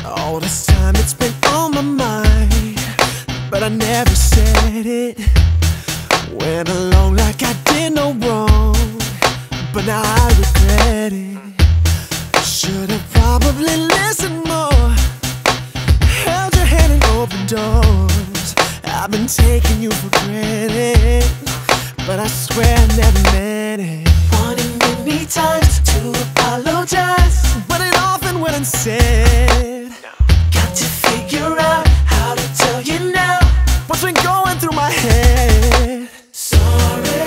All this time it's been on my mind, but I never said it. Went along like I did no wrong, but now I regret it. Should've probably listened more, held your hand and opened doors. I've been taking you for granted, but I swear I never meant it. Wanting many times to apologize, but it often went unsaid. got to figure out how to tell you now what's been going through my head. Sorry,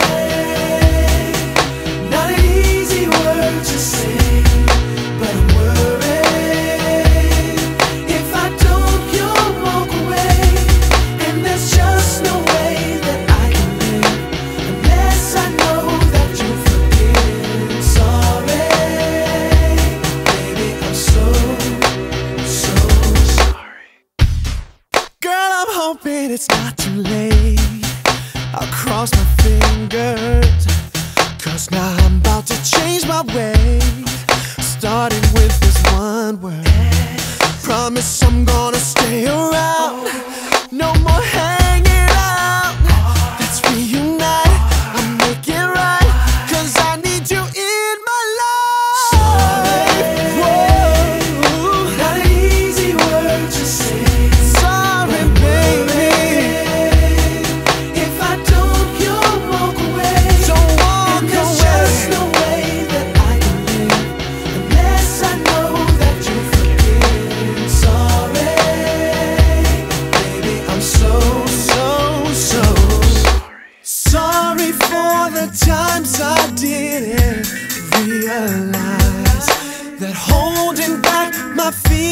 not an easy word to say, but I'm worried if I don't, you'll walk away. And there's just no way that I can live unless I know that you're forgiven. Sorry, baby, I'm so sorry. Girl, I'm hoping it's not too late. I'll cross my fingers, cause now I'm about to change my ways. Starting with this one word, promise I'm gonna stay around. No more hanging out, let's reunite. I'll make it right, cause I need you in my life. Sorry, not an easy word to say. Sorry, baby. If I don't, you'll walk away. Don't walk And there's away. just no way that I can live unless I know that you're forgiven. Sorry, baby, I'm so sorry for the times I didn't realize that holding back my feelings